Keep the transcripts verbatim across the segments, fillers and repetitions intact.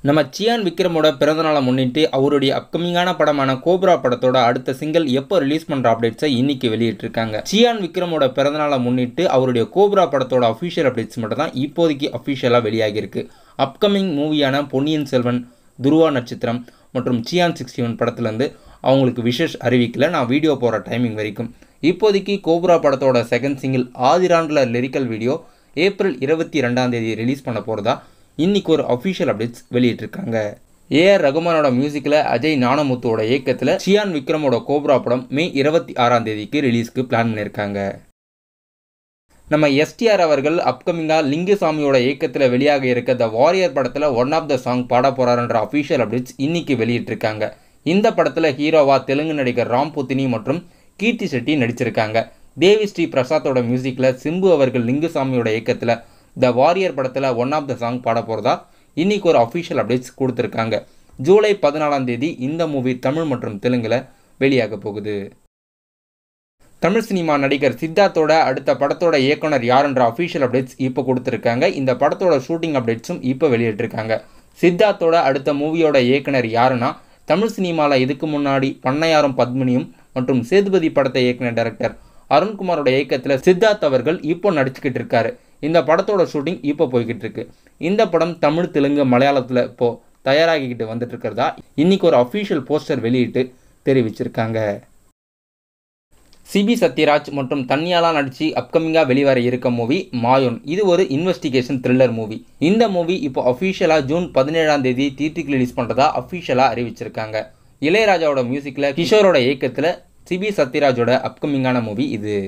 நம்ம சியான் விக்ரமோட பிறந்தநாளை முன்னிட்டு அவருடைய அப்கமிங்கான படமான கோப்ரா படத்தோட அடுத்த சிங்கிள் எப்போ ரிலீஸ் பண்ணுற அப்டேட்ஸை இன்னைக்கு வெளியிட்டிருக்காங்க. சியான் விக்ரமோட பிறந்தநாளை முன்னிட்டு அவருடைய கோப்ரா படத்தோட அஃபிஷியல் அப்டேட்ஸ் மட்டும் தான் இப்போதைக்கு அஃபிஷியலாக வெளியாகிருக்கு. அப்கமிங் மூவியான பொன்னியின் செல்வன், துருவா நட்சத்திரம் மற்றும் சியான் சிக்ஸ்டி ஒன் படத்துலேருந்து அவங்களுக்கு விஷஸ் அறிவிக்கல. நான் வீடியோ போகிற டைமிங் வரைக்கும் இப்போதைக்கு கோப்ரா படத்தோட செகண்ட் சிங்கிள் ஆதிரான்ல லிரிக்கல் வீடியோ ஏப்ரல் இருபத்தி ரெண்டாம் தேதி ரிலீஸ் பண்ண போகிறதா இன்னைக்கு ஒரு அஃபிஷியல் அப்டேட்ஸ் வெளியிட்டிருக்காங்க. ஏஆர் ரகுமானோட மியூசிக்கில் அஜய் ஞானமுத்துவோட இயக்கத்தில் சியான் விக்ரமோட கோப்ரா படம் மே இருபத்தி ஆறாம் தேதிக்கு ரிலீஸ்க்கு பிளான் பண்ணியிருக்காங்க. நம்ம எஸ்டிஆர் அவர்கள் அப்கமிங்காக லிங்குசாமியோட இயக்கத்தில் வெளியாக இருக்க த வாரியர் படத்தில் ஒன் ஆஃப் த சாங் பாட போகிறாருன்ற அஃபிஷியல் அப்டேட்ஸ் இன்னைக்கு வெளியிட்டிருக்காங்க. இந்த படத்தில் ஹீரோவா தெலுங்கு நடிகர் ராம் புத்தினி மற்றும் கீர்த்தி செட்டி நடிச்சிருக்காங்க. தேவி ஸ்ரீ பிரசாத்தோட மியூசிக்கில் சிம்பு அவர்கள் லிங்குசாமியோட இயக்கத்தில் த வாரியர் படத்தில் ஒன் ஆஃப் த சாங் பாட போகிறதா இன்னைக்கு ஒரு அஃபிஷியல் அப்டேட்ஸ் கொடுத்துருக்காங்க. ஜூலை பதினாலாம் தேதி இந்த மூவி தமிழ் மற்றும் தெலுங்கில் வெளியாக போகுது. தமிழ் சினிமா நடிகர் சித்தார்த்தோட அடுத்த படத்தோட இயக்குனர் யாருன்ற அஃபிஷியல் அப்டேட்ஸ் இப்போ கொடுத்துருக்காங்க. இந்த படத்தோட ஷூட்டிங் அப்டேட்ஸும் இப்போ வெளியிட்டிருக்காங்க. சித்தார்த்தோட அடுத்த மூவியோட இயக்குனர் யாருன்னா தமிழ் சினிமாவில் இதுக்கு முன்னாடி பண்ணையாரும் பத்மினியும் மற்றும் சேதுபதி படத்தை இயக்குன டைரக்டர் அருண்குமாரோட இயக்கத்தில் சித்தார்த் அவர்கள் இப்போ நடிச்சுக்கிட்டு இருக்காரு. இந்த படத்தோட ஷூட்டிங் இப்போ போய்கிட்டு இருக்கு. இந்த படம் தமிழ், தெலுங்கு, மலையாளத்தில் இப்போ தயாராகிக்கிட்டு வந்துட்டு இருக்கிறதா இன்னைக்கு ஒரு அஃபிஷியல் போஸ்டர் வெளியிட்டு தெரிவிச்சிருக்காங்க. சிபி சத்யராஜ் மற்றும் தன்யாலா நடிச்சு அப்கமிங்காக வெளிவர இருக்க மூவி மாயோன். இது ஒரு இன்வெஸ்டிகேஷன் த்ரில்லர் மூவி. இந்த மூவி இப்போ அஃபிஷியலாக ஜூன் பதினேழாம் தேதி தியேட்டருக்கு ரிலீஸ் பண்ணுறதா அஃபிஷியலாக அறிவிச்சிருக்காங்க. இளையராஜாவோட மியூசிக்கில் கிஷோரோட இயக்கத்தில் சிபி சத்யராஜோட அப்கமிங்கான மூவி இது.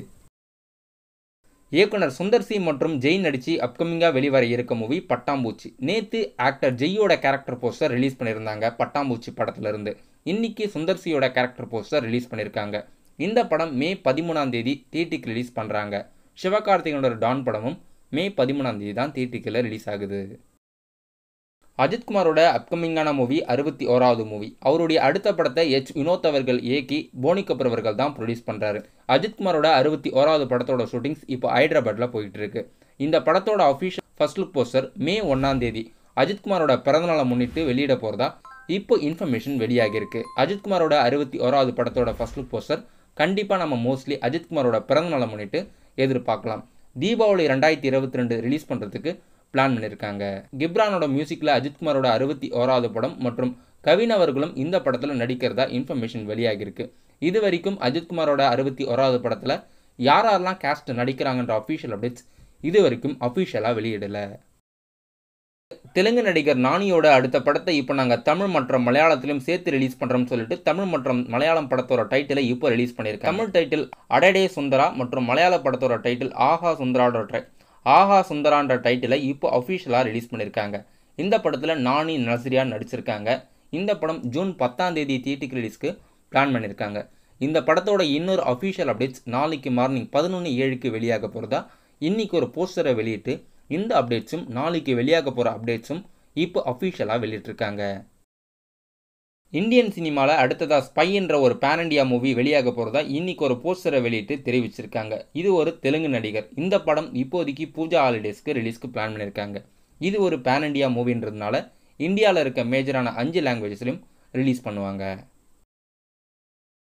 இயக்குனர் சுந்தர் சி மற்றும் ஜெய் நடிச்சு அப்கமிங்காக வெளிவர இருக்க மூவி பட்டாம்பூச்சி. நேற்று ஆக்டர் ஜெய்யோட கேரக்டர் போஸ்டர் ரிலீஸ் பண்ணியிருந்தாங்க பட்டாம்பூச்சி படத்துலேருந்து. இன்னைக்கு சுந்தர் சியோட கேரக்டர் போஸ்டர் ரிலீஸ் பண்ணியிருக்காங்க. இந்த படம் மே பதிமூணாம் தேதி தியேட்டருக்கு ரிலீஸ் பண்ணுறாங்க. சிவகார்த்திகனோட டான் படமும் மே பதிமூணாம் தேதி தான் தியேட்டருக்குள்ள ரிலீஸ் ஆகுது. அஜித் குமாரோட அப்கமிங்கான மூவி அறுபத்தி ஓராவது மூவி. அவருடைய அடுத்த படத்தை எச் வினோத் அவர்கள் இயக்கி போனி கபூர் அவர்கள் தான் ப்ரொடியூஸ் பண்ணுறாரு. அஜித் குமாரோட அறுபத்தி ஓராவது படத்தோட ஷூட்டிங்ஸ் இப்போ ஹைதராபாத்தில் போயிட்டு இருக்கு. இந்த படத்தோட official first look poster May ஒன்றாம் தேதி அஜித் குமாரோட பிறந்தநாளை முன்னிட்டு வெளியிட போகிறதா இப்போ இன்ஃபர்மேஷன் வெளியாகிருக்கு. அஜித் குமாரோட அறுபத்தி ஓராவது படத்தோட ஃபர்ஸ்ட் லுக் போஸ்டர் கண்டிப்பாக நம்ம மோஸ்ட்லி அஜித் குமாரோட பிறந்தநாளை முன்னிட்டு எதிர்பார்க்கலாம். தீபாவளி ரெண்டாயிரத்தி இருபத்தி ரெண்டு ரிலீஸ் பண்ணுறதுக்கு பிளான் பண்ணியிருக்காங்க. கிப்ரானோட மியூசிக்கில் அஜித்குமாரோட அறுபத்தி ஓராவது படம் மற்றும் கவின் அவர்களும் இந்த படத்தில் நடிக்கிறதா இன்ஃபர்மேஷன் வெளியாகிருக்கு. இது வரைக்கும் அஜித்குமாரோட அறுபத்தி ஓராவது படத்தில் யாரெல்லாம் கேஸ்ட் நடிக்கிறாங்கன்ற அஃபிஷியல் அப்டேட்ஸ் இது வரைக்கும் அஃபிஷியலாக வெளியிடலை. தெலுங்கு நடிகர் நானியோட அடுத்த படத்தை இப்போ நாங்கள் தமிழ் மற்றும் மலையாளத்திலும் சேர்த்து ரிலீஸ் பண்ணுறோம்னு சொல்லிட்டு தமிழ் மற்றும் மலையாளம் படத்தோட டைட்டிலை இப்போ ரிலீஸ் பண்ணியிருக்காங்க. தமிழ் டைட்டில் அடடே சுந்தரா மற்றும் மலையாள படத்தோட டைட்டில் ஆஹா சுந்தராட ட்ரை ஆஹா சுந்தரான்ற டைட்டிலை இப்போ அஃபிஷியலாக ரிலீஸ் பண்ணியிருக்காங்க. இந்த படத்தில் நானி நஸ்ரியா நடிச்சிருக்காங்க. இந்த படம் ஜூன் பத்தாம் தேதி தியேட்டருக்கு ரிலீஸ்க்கு பிளான் பண்ணியிருக்காங்க. இந்த படத்தோட இன்னொரு அஃபிஷியல் அப்டேட்ஸ் நாளைக்கு மார்னிங் பதினொன்று ஏழுக்கு வெளியாக போகிறதா இன்னைக்கு ஒரு போஸ்டரை வெளியிட்டு இந்த அப்டேட்ஸும் நாளைக்கு வெளியாக போகிற அப்டேட்ஸும் இப்போ அஃபிஷியலாக வெளியிட்டிருக்காங்க. இந்தியன் சினிமாவில் அடுத்ததாக ஸ்பை என்ற ஒரு பேன் இண்டியா மூவி வெளியாக போகிறதா இன்னைக்கு ஒரு போஸ்டரை வெளியிட்டு தெரிவிச்சிருக்காங்க. இது ஒரு தெலுங்கு நடிகர். இந்த படம் இப்போதைக்கு பூஜா ஹாலிடேஸ்க்கு ரிலீஸ்க்கு பிளான் பண்ணியிருக்காங்க. இது ஒரு பேன் இண்டியா மூவின்றதுனால இந்தியாவில் இருக்க மேஜரான அஞ்சு லாங்குவேஜஸ்லையும் ரிலீஸ் பண்ணுவாங்க.